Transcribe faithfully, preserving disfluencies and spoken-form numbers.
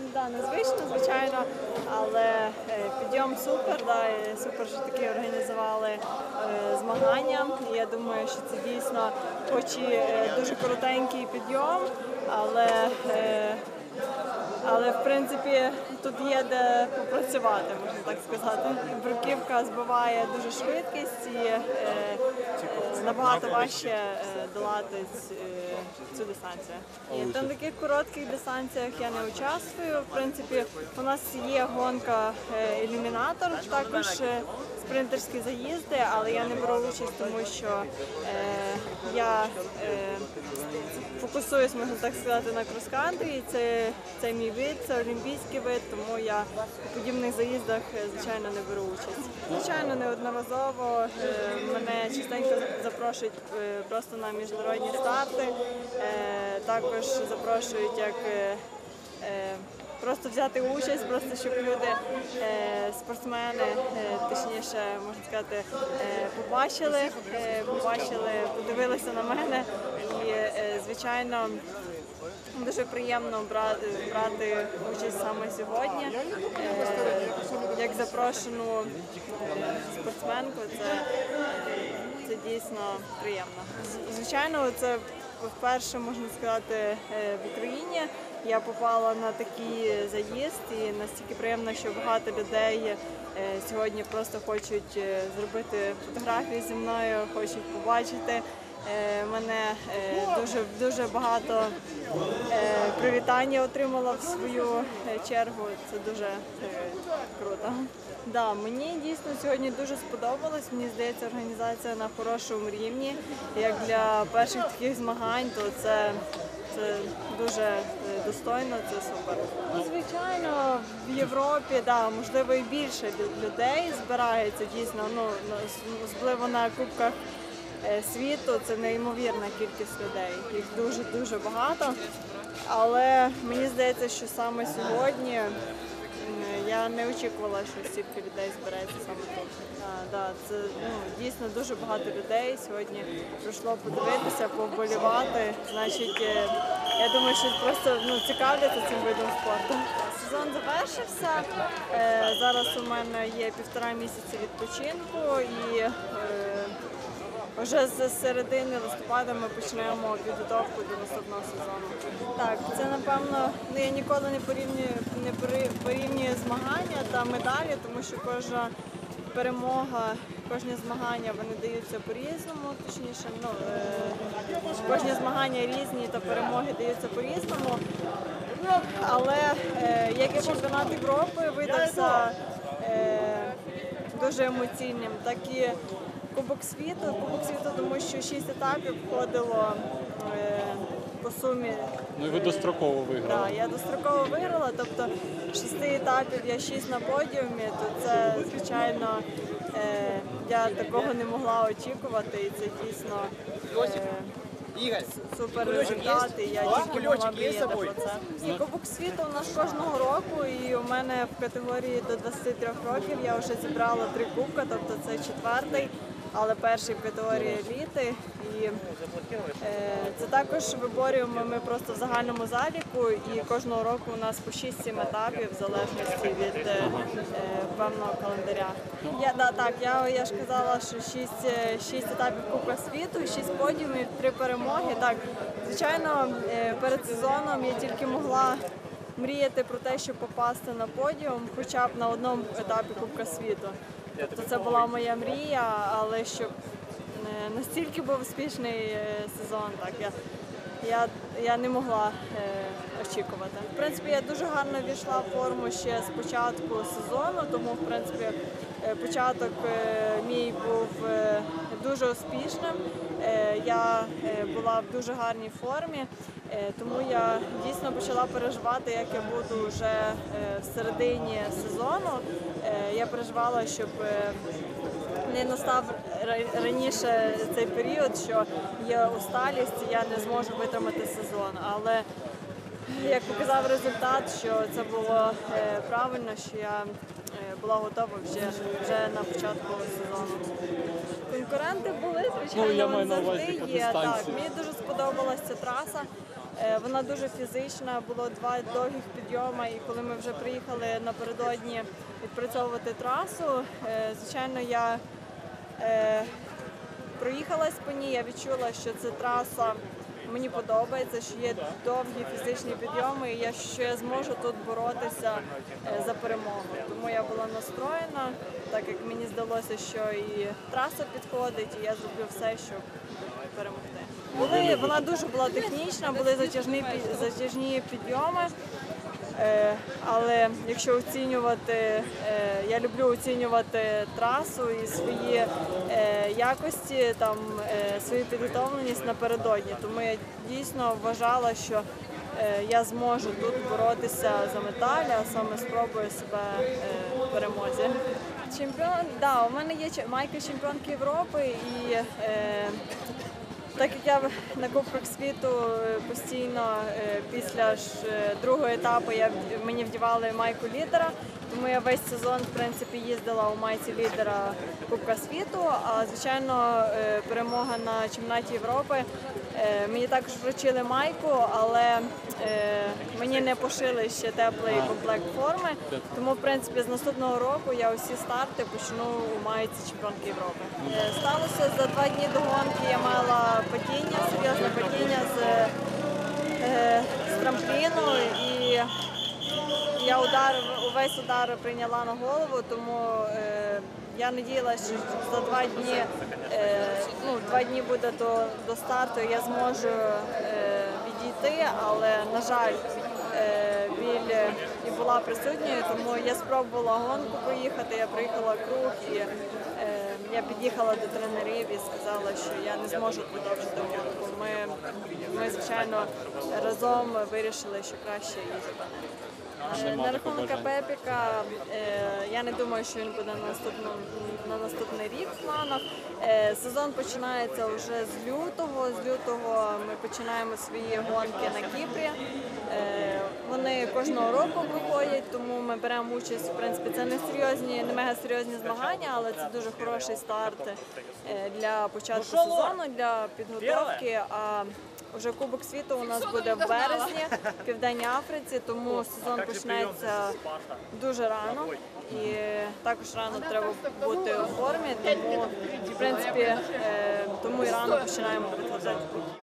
да, незвично, звичайно, але підйом супер, да, і супер, що такі організували е, змагання. І я думаю, що це дійсно, хоч і е, дуже коротенький підйом, але е, Але, в принципі, тут є де попрацювати, можна так сказати. Бруківка збиває дуже швидкість і е, е, набагато важче е, долати ць, е, цю дистанцію. І на таких коротких дистанціях я не участвую. В принципі, у нас є гонка е, ілюмінатор, також е, спринтерські заїзди, але я не беру участь, тому що е, я е, фокусуюсь, можна так сказати, на крос-кантрі. Це, це мій вид, це олімпійський вид, тому я у подібних заїздах, звичайно, не беру участь. Звичайно, неодноразово мене частенько запрошують просто на міжнародні старти, також запрошують як просто взяти участь, просто щоб люди, спортсмени, точніше, можна сказати, побачили, побачили, подивилися на мене і, звичайно, дуже приємно брати, брати участь саме сьогодні. Як запрошену спортсменку, це, це дійсно приємно. Звичайно, це вперше, можна сказати, в Україні я попала на такий заїзд і настільки приємно, що багато людей сьогодні просто хочуть зробити фотографії зі мною, хочуть побачити мене. Дуже, дуже багато привітання отримала в свою чергу, це дуже круто. Да, мені дійсно сьогодні дуже сподобалось, мені здається, організація на хорошому рівні. Як для перших таких змагань, то це, це дуже достойно, це супер. Звичайно, в Європі, да, можливо, і більше людей збирається дійсно, ну, особливо на кубках світу, це неймовірна кількість людей, їх дуже-дуже багато. Але мені здається, що саме сьогодні я не очікувала, що стільки людей збереться саме тут. А, да, це ну, дійсно дуже багато людей сьогодні прийшло подивитися, повболівати. Значить, я думаю, що просто ну, цікавляться цим видом спорту. Сезон завершився. Зараз у мене є півтора місяці відпочинку і е, вже з середини листопада ми почнемо підготовку до наступного сезону. Так, це напевно, ну, я ніколи не порівнюю, не порівнюю змагання та медалі, тому що кожна перемога, кожне змагання вони даються по-різному, точніше, ну, е, кожні змагання різні та перемоги даються по-різному. Але е, як і чемпіонат Європи видався е, дуже емоційним, так і Кубок світу, Кубок світу, тому що шість етапів входило е, по сумі. Ну і ви достроково виграли. Так, я достроково виграла, тобто шести етапів я шість на подіумі, то це, звичайно, е, я такого не могла очікувати, і це дійсно е, супер результат, і я тільки могла мріяти про це. І Кубок світу у нас кожного року, і у мене в категорії до двадцяти трьох років я вже зібрала три кубка, тобто це четвертий, але перший в категорії еліти. І, е, це також виборюємо ми просто в загальному заліку, і кожного року у нас по шість-сім етапів в залежності від е, певного календаря. Я, да, так, я, я ж казала, що шість етапів Кубка світу, шість подіумів, три перемоги. Так, звичайно, е, перед сезоном я тільки могла мріяти про те, щоб попасти на подіум, хоча б на одному етапі Кубка світу. Тобто це була моя мрія, але щоб настільки був успішний сезон, так, я, я, я не могла е, очікувати. В принципі, я дуже гарно війшла в форму ще з початку сезону, тому, в принципі, початок е, мій був е, дуже успішним. Е, я е, була в дуже гарній формі, е, тому я дійсно почала переживати, як я буду вже е, в середині сезону. Е, я переживала, щоб е, не настав раніше цей період, що є усталість, і я не зможу витримати сезон. Але, як показав результат, що це було е, правильно, що я е, була готова вже, вже на початку сезону. Конкуренти були, звичайно, ну, я маю завжди на увазі по є. Так, дистанції. мені дуже сподобалася ця траса. Е, Вона дуже фізична, було два довгих підйоми, і коли ми вже приїхали напередодні відпрацьовувати трасу, е, звичайно, я е, проїхалась по ній, я відчула, що ця траса мені подобається, що є довгі фізичні підйоми, і я, що я зможу тут боротися е, за перемогу. Тому я була настроєна, так як мені здалося, що і траса підходить, і я зроблю все, щоб перемогти. Були, вона дуже була технічна, були затяжні, пі- затяжні підйоми, е, але якщо оцінювати, е, я люблю оцінювати трасу і свої е, якості, там, е, свою підготовленість напередодні. Тому я дійсно вважала, що е, я зможу тут боротися за медаль, а саме спробую себе е, в перемозі. Чемпіон, да, у мене є че- майка чемпіонки Європи, і е, так як я на Кубках світу е, постійно е, після ж е, другого етапу я вд- мені вдівали майку лідера, тому я весь сезон в принципі їздила у майці лідера Кубка світу. А звичайно, е, перемога на чемпіонаті Європи. Е, Мені також вручили майку, але е, мені не пошили ще теплий комплект форми. Тому в принципі з наступного року я усі старти почну у майці чемпіонки Європи. Е, Сталося за два дні до гонки. Я мала падіння, серйозне падіння з, е, з трампліну, і я удар, увесь удар прийняла на голову, тому е, я надіялася, що за два дні, е, ну, два дні буде до, до старту, я зможу е, відійти, але, на жаль, е, біль і була присутньою, тому я спробувала гонку проїхати, я проїхала круг, і е, я під'їхала до тренерів і сказала, що я не зможу продовжити гонку. Ми, ми звичайно, разом вирішили, що краще її зупинити. Е, На рахунок Пепіка, е, я не думаю, що він буде на, наступну, на наступний рік в планах. Е, Сезон починається вже з лютого. З лютого ми починаємо свої гонки на Кіпрі. Е, Вони кожного року проходять, тому ми беремо участь. В принципі, це не серйозні, не мега серйозні змагання, але це дуже хороший старт е, для початку сезону, для підготовки. А вже Кубок світу у нас буде в березні в Південній Африці, тому сезон почнеться дуже рано, і також рано треба бути у формі, тому в принципі е, тому і рано починаємо підготовку.